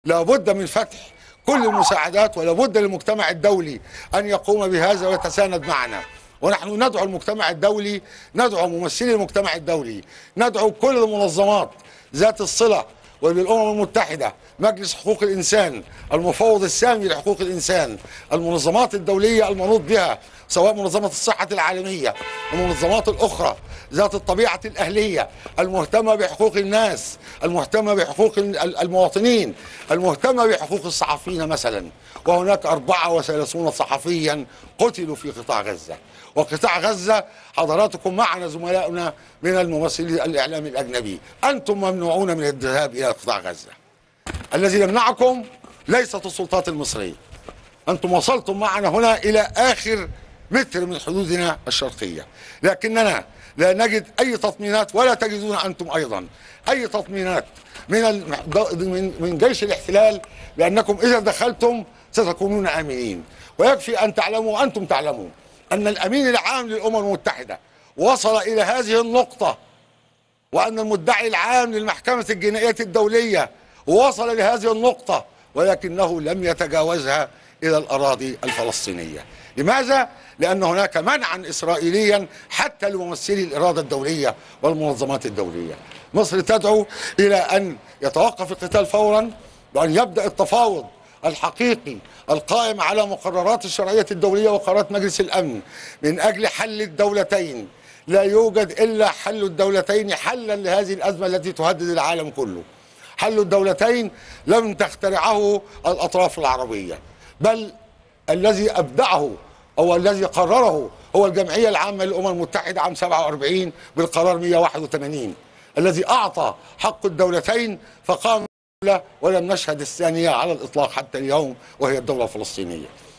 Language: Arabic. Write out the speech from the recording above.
لابد من فتح كل المساعدات، ولابد للمجتمع الدولي أن يقوم بهذا ويتساند معنا. ونحن ندعو المجتمع الدولي، ندعو ممثلي المجتمع الدولي، ندعو كل المنظمات ذات الصلة وبالأمم المتحدة، مجلس حقوق الإنسان، المفوض السامي لحقوق الإنسان، المنظمات الدولية المنوط بها سواء منظمة الصحة العالمية والمنظمات الأخرى ذات الطبيعة الأهلية المهتمة بحقوق الناس، المهتمة بحقوق المواطنين، المهتمة بحقوق الصحفيين مثلا. وهناك 34 صحفيا قتلوا في قطاع غزة. وقطاع غزة حضراتكم معنا زملائنا من الممثلين الإعلام الأجنبي، أنتم ممنوعون من الذهاب إلى قطاع غزة. الذي يمنعكم ليست السلطات المصرية. أنتم وصلتم معنا هنا إلى آخر متر من حدودنا الشرقية، لكننا لا نجد أي تطمينات، ولا تجدون أنتم أيضا أي تطمينات من جيش الاحتلال بأنكم إذا دخلتم ستكونون آمنين. ويكفي أن تعلموا وأنتم تعلمون أن الأمين العام للأمم المتحدة وصل إلى هذه النقطة، وأن المدعي العام للمحكمة الجنائية الدولية وصل لهذه النقطة، ولكنه لم يتجاوزها إلى الأراضي الفلسطينية. لماذا؟ لأن هناك منعا إسرائيليا حتى لممثلي الإرادة الدولية والمنظمات الدولية. مصر تدعو إلى أن يتوقف القتال فورا، وأن يبدأ التفاوض الحقيقي القائم على مقررات الشرعية الدولية وقرارات مجلس الأمن من أجل حل الدولتين. لا يوجد إلا حل الدولتين حلا لهذه الأزمة التي تهدد العالم كله. حل الدولتين لم تخترعه الأطراف العربية، بل الذي أبدعه أو الذي قرره هو الجمعية العامة للأمم المتحدة عام 47 بالقرار 181 الذي أعطى حق الدولتين فقام ولم نشهد الثانية على الإطلاق حتى اليوم، وهي الدولة الفلسطينية.